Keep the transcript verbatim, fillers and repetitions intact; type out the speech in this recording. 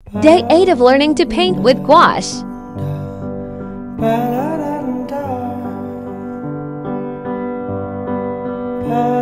Day eight of learning to paint with gouache. Ba